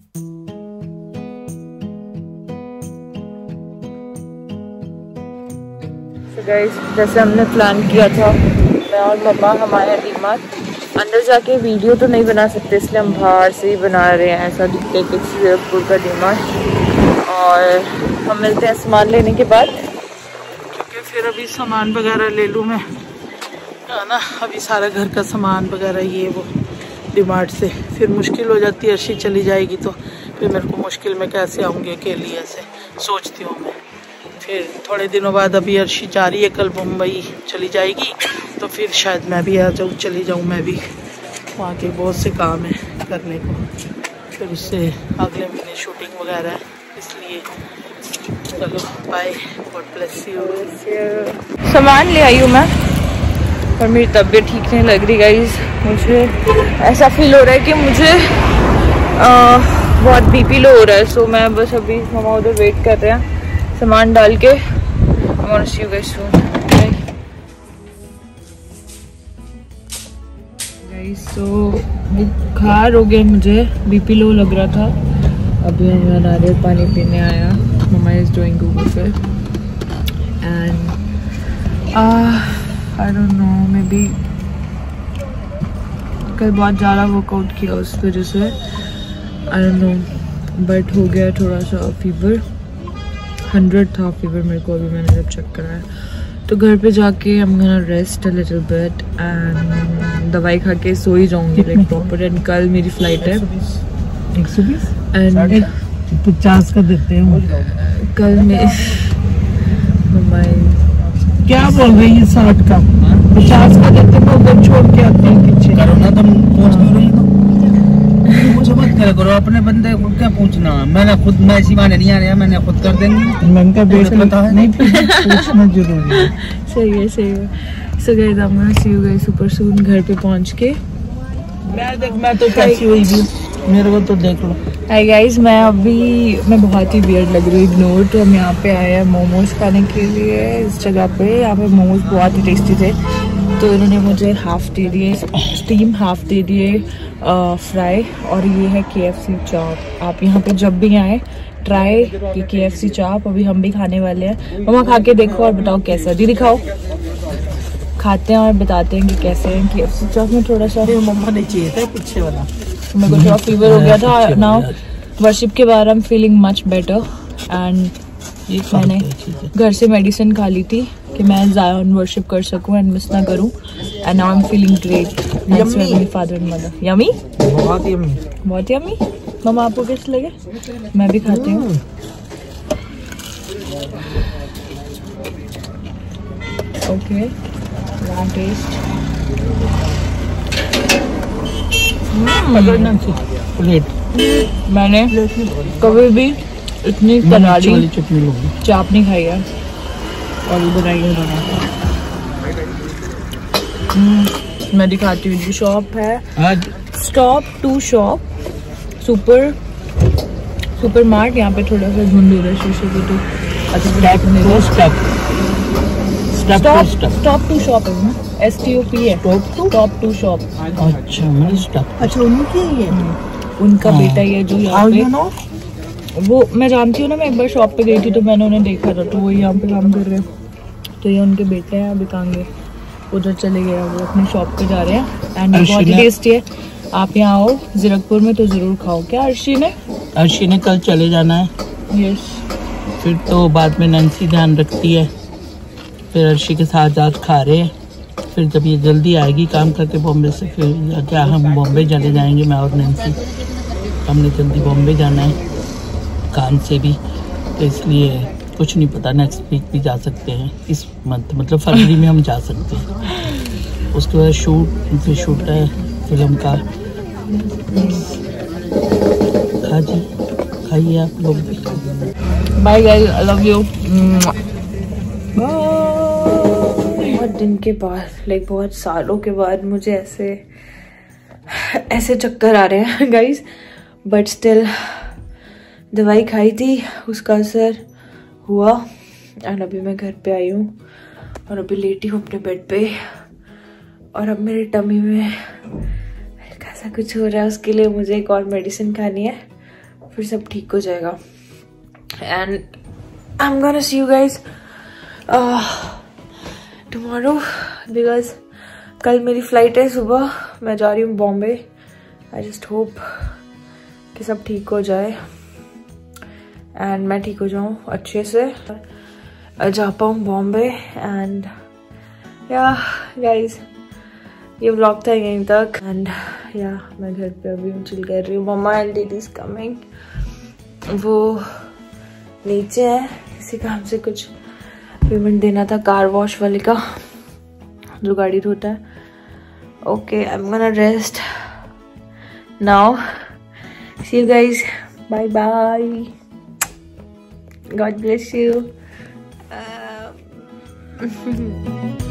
Guys जैसे हमने plan किया था, मैं और मम्मा हमारे डीमार्ट अंदर जाके वीडियो तो नहीं बना सकते, इसलिए हम बाहर से ही बना रहे हैं। ऐसा दिखता है कि ज़ीरकपुर का डीमार्ट। और हम मिलते हैं सामान लेने के बाद, क्योंकि फिर अभी सामान वगैरह ले लूँ मैं, है ना। अभी सारा घर का सामान वगैरह ये वो डीमार्ट से, फिर मुश्किल हो जाती है। अर्शी चली जाएगी तो फिर मेरे को मुश्किल में कैसे आऊँगी अकेली, ऐसे सोचती हूँ मैं। फिर थोड़े दिनों बाद अभी अर्शी जा रही है, कल मुंबई चली जाएगी, तो फिर शायद मैं भी आ जाऊँ, चली जाऊँ मैं भी। वहाँ के बहुत से काम है करने को, फिर उससे अगले महीने शूटिंग वगैरह है, इसलिए चलो बाय, गॉड ब्लेस यू। सामान ले आई हूँ मैं, पर मेरी तबीयत ठीक नहीं लग रही गाइस। मुझे ऐसा फील हो रहा है कि मुझे बहुत बीपी लो हो रहा है। सो मैं बस अभी मम्मा उधर वेट कर रहे हैं सामान डाल के। I want to see you guys soon. Guys, so बुखार हो गया मुझे, बीपी लो लग रहा था। अभी हम नारियल पानी पीने आया। Mumma is doing Google Fit and I don't know, maybe कल बहुत ज़्यादा वर्कआउट किया उस वजह से, आई डोंट नो, बट हो गया थोड़ा सा फीवर। 100 था फीवर मेरे को, अभी मैंने जब चेक कराया। तो घर पे जाके I'm gonna rest a little bit and दवाई खा के सो ही जाऊंगी लाइक प्रॉपर। एंड कल मेरी फ्लाइट है 120 एंड 50 का देते हैं कल मैं मम्मा क्या बोल रही है, 60 का 50 का देते हैं, उधर छोड़ के आते हैं पीछे। करो ना तुम, पहुंच क्यों रही हो? मुझे मत क्या करो, अपने बंदे को क्या पूछना। मैंने खुद, मैं इसी बहाने नहीं आ रहा, मैंने खुद कर देंगी। मैंने कहा बेच पता है नहीं, पूछना जरूरी है। सही है, सही है। So guys I'm gonna see you guys super soon। घर पे पहुंच के मैं तो कैसी हुई भी, मेरे को तो देख लो। हाय गाइस, मैं बहुत ही वियर्ड लग रही हूँ, इग्नोर। तो हम यहाँ पे आए हैं मोमोज खाने के लिए इस जगह पे। यहाँ पे मोमोज बहुत ही टेस्टी थे, तो इन्होंने मुझे हाफ दे दिए स्टीम, हाफ दे दिए फ्राई, और ये है KFC चाप। आप यहाँ पे जब भी आए ट्राई ये KFC चाप। अभी हम भी खाने वाले हैं। मम्मा खा के देखो और बताओ कैसा। दीदी खाओ, खाते हैं और बताते हैं कि कैसे हैं। KFC चाप में थोड़ा सा मम्मा ने चाहिए था पीछे वाला, मेरे को थोड़ा फीवर हो गया था। नाउ वर्शिप के बाद I am feeling much better and मैंने घर से मेडिसिन खा ली थी कि मैं ज़ायन वर्शिप कर सकूं एंड मिस ना करूं। And now I am feeling great. Thanks to my father and mother. Yummy, बहुत यमी, बहुत यमी। मम्मा आपको कैसे लगे? मैं भी खाती हूँ। ओके, टेस्ट मैंने कभी भी इतनी करारी चाप नहीं खाई है। और इधर आई मैं दिखाती हूँ। जो शॉप है stop to shop super mart. यहाँ पे थोड़ा सा धुंध हो रहा है शीशे की, तो स्टॉप टू शॉप है ना, STOP है, स्टॉप टू शॉप। अच्छा उनकी है, उनका बेटा ही है जो यहाँ पे, वो मैं जानती हूँ ना। मैं एक बार शॉप पे गई थी तो मैंने उन्हें देखा था, तो वो यहाँ पे काम कर रहे हैं। तो ये उनके बेटे हैं, अभी कांगे उधर चले गए, वो अपनी शॉप पे जा रहे हैं। एंड बहुत ही टेस्टी है। आप यहाँ आओ ज़ीरकपुर में तो ज़रूर खाओ। क्या अर्शी ने कल चले जाना है। यस, फिर तो बाद में नैन्सी ध्यान रखती है, फिर अर्शी के साथ आज खा रहे हैं। फिर जब ये जल्दी आएगी काम करके बॉम्बे से, फिर क्या हम बॉम्बे चले जाएंगे, मैं और नैन्सी। हमने जल्दी बॉम्बे जाना है काम से भी, तो इसलिए कुछ नहीं पता, नेक्स्ट वीक भी जा सकते हैं, इस मंथ मतलब फरवरी में हम जा सकते हैं। उसके बाद शूट है फिल्म का। खाइए आप लोग। Bye guys, I love you. बहुत दिन के बाद, लाइक बहुत सालों के बाद मुझे ऐसे चक्कर आ रहे हैं गाइस, बट स्टिल दवाई खाई थी, उसका असर हुआ। एंड अभी मैं घर पे आई हूँ और अभी लेटी हूँ अपने बेड पे, और अब मेरे टमी में हल्का सा कुछ हो रहा है। उसके लिए मुझे एक और मेडिसिन खानी है, फिर सब ठीक हो जाएगा। And I am gonna see you guys tomorrow, because कल मेरी फ्लाइट है सुबह, मैं जा रही हूँ बॉम्बे। आई जस्ट होप कि सब ठीक हो जाए एंड मैं ठीक हो जाऊँ अच्छे से, जा पाऊँ बॉम्बे। एंड या गाइज ये व्लॉग था यहीं तक। एंड या मैं घर पे अभी चिल कर रही हूँ। मम्मा एंड दीदी इज कमिंग, वो नीचे है, किसी काम से कुछ पेमेंट देना था कार वॉश वाले का जो गाड़ी धोता है। Okay, I am gonna rest now, see you guys, bye bye, God bless you.